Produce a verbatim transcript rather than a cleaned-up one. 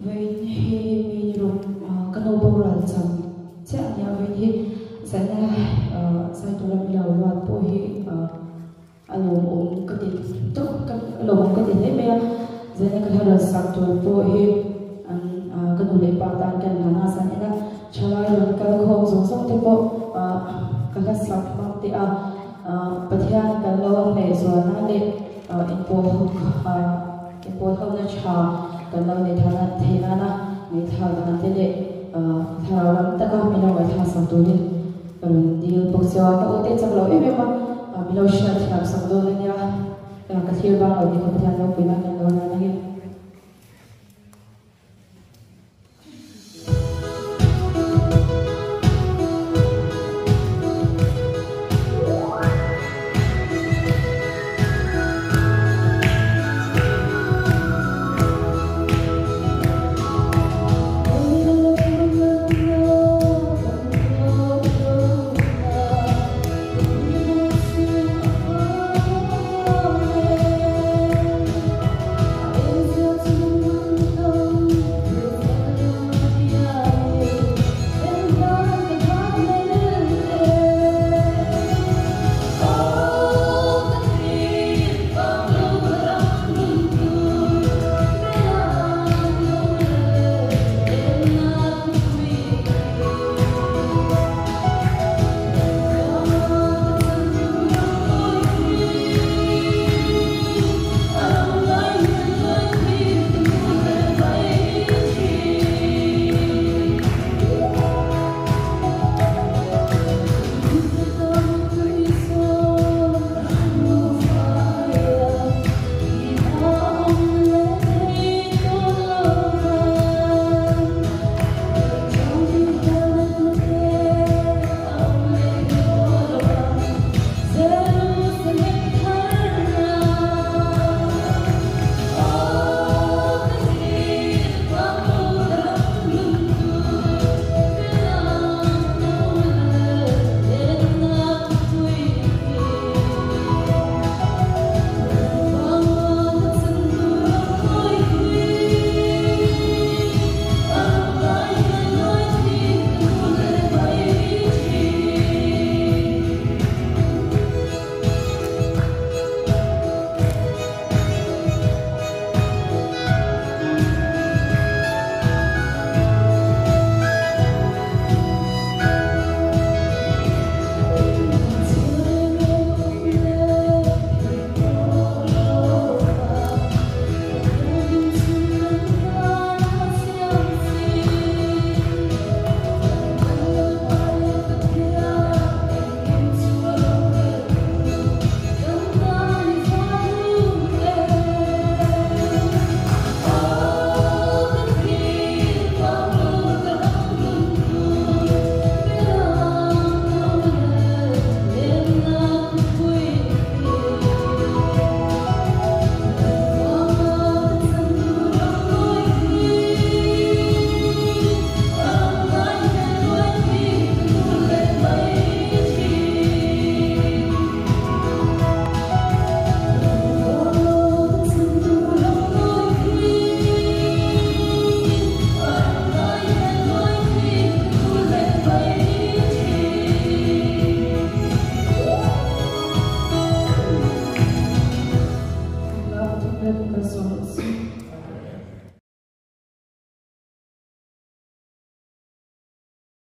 với hi mi rum cái nô bông ra chậm chắc nhà với hi sẽ là sai tôi làm lâu và tôi hi alo ôm cái gì tốt cái alo ôm cái gì thế bây giờ này cái là sắc tôi tôi hi cái nô lệ bao tan cái là na sang là cho lại rồi cái không giống giống thế bộ cái cái sắc bao thì à bây giờ cái lâu này rồi na để import import không nên chờ cái lâu này thằng này thì na na người thằng này thì để thằng làm tất cả mình làm cái thằng sáng tối đi rồi đi bốc xếp cái ô tô trong lâu em em mà mình lâu sẽ làm sáng tối này nha cái thiêu bao lâu thì không thể làm được cái lâu này này Personas